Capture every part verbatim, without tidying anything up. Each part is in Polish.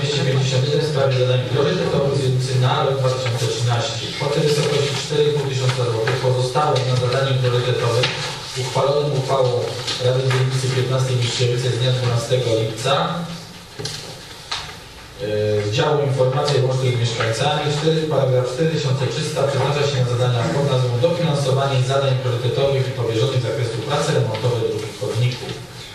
dwieście pięćdziesiąt jeden w sprawie zadań priorytetowych z jedyncy na rok dwa tysiące trzynasty. Kwoty w wysokości cztery i pół tysiąca złotych pozostałych na zadaniu priorytetowym uchwalonym uchwałą Rady Dzielnicy piętnastej Mistrzewice z dnia dwunastego lipca z działu Informacja i Łączność z Mieszkańcami, cztery, paragraf cztery tysiące trzysta przeznacza się na zadania pod nazwą dofinansowanie zadań priorytetowych i powierzonych z zakresu pracy remontowej dróg i chodników.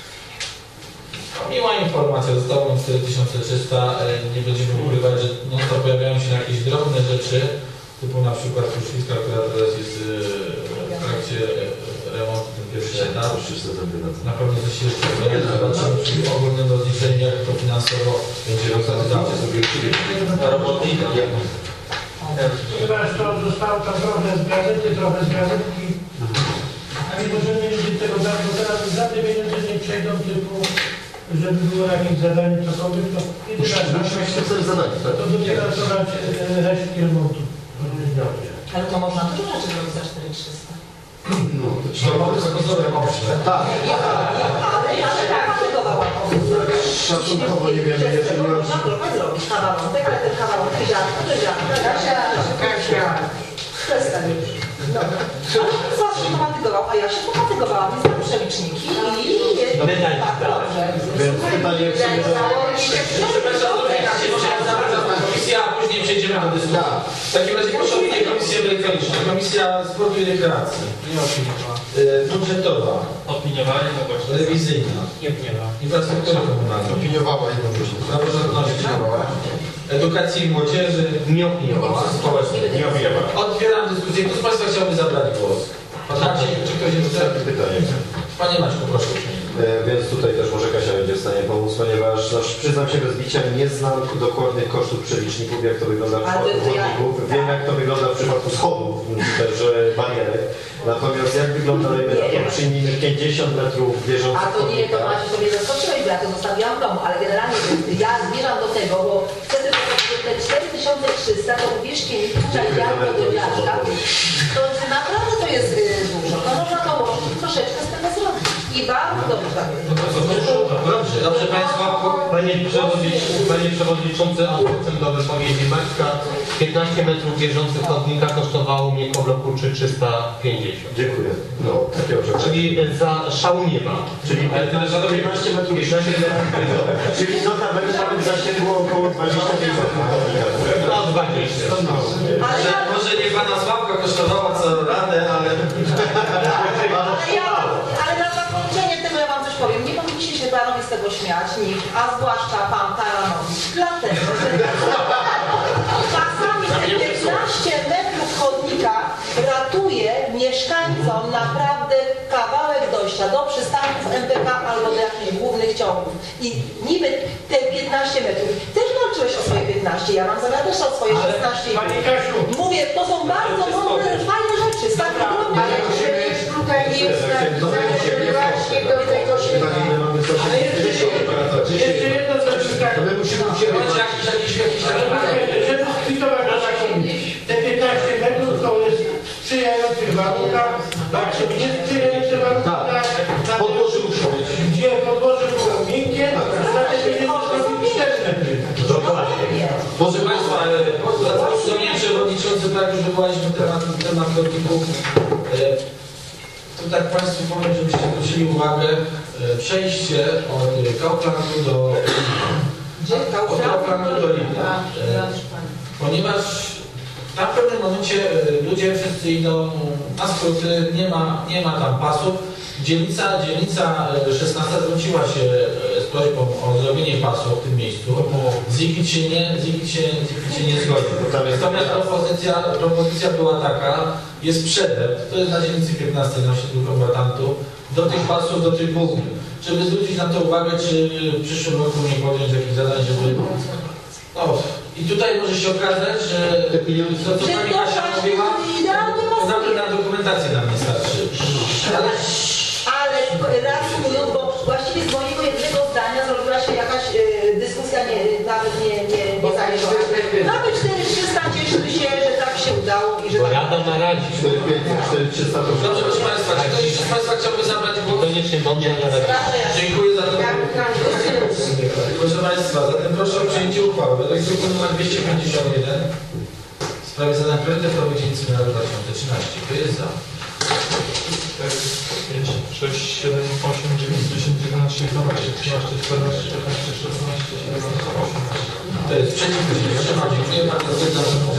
Miła informacja, zostało nam cztery tysiące trzysta, nie będziemy ukrywać, że no to pojawiają się jakieś drobne rzeczy, typu na przykład kruszwiska, która teraz jest w trakcie remontu, ten pierwszy etap. Na pewno coś się jeszcze będzie, zobaczymy przy ogólnym rozliczeniu, jak to finansowo będzie rozwiązało. Robotnika. Ponieważ to zostało tam trochę z gazety, trochę z gazetki, a nie możemy liczyć tego tak, bo teraz żadne pieniądze nie przejdą, typu, żeby było jakieś zadanie cokolwiek, to to dopiero coraz resztki remontu. Ale to można dużo rzeczy zrobić za cztery tysiące trzysta. No, to mamy zakończone pomyśle. Tak. Ale ja się tak patygowałam. Szacunkowo nie wiemy, jeżeli nie można zrobić kawałek, ale ten kawałek ziarnka, to ziarnka, Kasia, Kasia. Przestań już. No. Ale zawsze się popatygował, a ja się popatygowałam, nie znam przeliczniki i... No pytań, więc pytanie jest... Komisja, a później przejdziemy do dyskusji. W takim razie proszę o opinię Komisji Elektronicznej. Komisja Sportu i Rekreacji. Nie opiniowała. Budżetowa. Opiniowali, no właśnie. Rewizyjna. Nie opiniowała. Infrastruktury komunalnej. Opiniowała jednocześnie. Praworządności. Edukacji i Młodzieży. Nie opiniowała. Społecznej. Nie opiniowała. Otwieram dyskusję. Kto z Państwa chciałby zabrać głos? Pan Maciej, czy ktoś jeszcze? Pytanie. Panie Maćku, proszę. E, więc tutaj też może Kasia będzie w stanie pomóc, ponieważ no, przyznam się bez bicia, nie znam dokładnych kosztów przeliczników, jak to wygląda w przypadku chodników. Wiem, jak to wygląda w przypadku schodów, też barierek. Natomiast jak wygląda, dajmy na to, przyjmijmy pięćdziesiąt metrów bieżących. A to nie, to Macie sobie zaskoczyłeś, bo ja to zostawiłam w domu, ale generalnie ja zmierzam do tego, bo wtedy te cztery tysiące trzysta to powierzchni czarniarka do dziadka, to naprawdę to jest dużo. To można to łączyć troszeczkę z tego zrobić. I bardzo dobrze tak jest. Dobrze, dobrze Państwa. Panie Przewodniczący, Panie Przewodniczący, a chcę do wypowiedzi Maćka. piętnaście metrów bieżących chodnika kosztowało mnie po bloku trzysta pięćdziesiąt. Dziękuję. No, takiego przekonania. Czyli za szału nie ma. Czyli piętnaście metrów. Czyli notabene nawet zasięgło około dwadzieścia pięć metrów. No dwadzieścia. Może, może nie Pana Sławka kosztowała co radę, ale... Ale ja, ale na zakończenie tego ja Wam coś powiem. Nie powinniście się Panowi z tego śmiać, nikt, a zwłaszcza Pan Taranowicz. Dlatego, że czasami te piętnaście metrów chodnika ratuje mieszkańcom naprawdę kawałek dojścia do przystanków M P K albo do jakichś głównych ciągów. I niby te piętnaście metrów. Też walczyłeś o swoje piętnaście, ja mam zamiar też o swoje szesnaście. Pani Kasiu, mówię, to są bardzo mądre, fajne rzeczy, z takich drobnych rzeczy. Tutaj jest właśnie do tego się... ale jeszcze, jeszcze jedno coś tak. To my musimy u siebie... Jakiś, jakiś, jakiś... Żeby skwitować na takim, te piętnaście metrów to jest w sprzyjających warunkach, tak, żeby nie sprzyjające warunkach, na Podłoże muszą być. gdzie podłoże było miękkie, wtedy będzie zrobić cztery metry. Proszę Państwa, Panie Przewodniczący, tak już wywołaliśmy temat, temat chodników. Tu tak Państwu powiem, żebyście zwrócili uwagę, przejście od Kauflandu do od Kauflandu do Lidla. Ponieważ tam w pewnym momencie ludzie wszyscy idą na skróty, nie ma, nie ma tam pasów. Dzielnica, dzielnica szesnasta zwróciła się z prośbą o zrobienie pasu w tym miejscu. Zikit się nie, Zikit się, Zikit się nie zgodził. Natomiast propozycja, propozycja była taka, jest przedep, to jest na dzielnicy piętnastej na osiedlu kombatantów, do tych pasów, do tych głównych. Żeby zwrócić na to uwagę, czy w przyszłym roku nie podjąć jakichś zadań, żeby... No, i tutaj może się okazać, że to, co Pani Kasia mówiła, to nawet na dokumentację nam nie starczy. Ale... Ale reasumując, bo właściwie z mojego jednego zdania zrobiła się jakaś y, dyskusja nie, nawet nie, nie, nie zajęła. Nawet cztery trzysta cieszymy się, że tak się udało i że tak... Rada na radzie. cztery trzysta to... Dobrze, proszę Państwa, czy ktoś z Państwa chciałby zabrać głos? Koniecznie bądź na radzie. Dziękuję za to. Proszę Państwa, zatem proszę o przyjęcie uchwały. Według druku nr dwieście pięćdziesiąt jeden w sprawie zadań priorytetowych dziedzictw na rok dwa tysiące trzynaście. Kto jest za? pięć, sześć, siedem, osiem, dziewięć, dziesięć, jedenaście, dwanaście, trzynaście, czternaście, piętnaście, szesnaście, siedemnaście, osiemnaście. To jest przeciw, kto się wstrzymał. Dziękuję bardzo.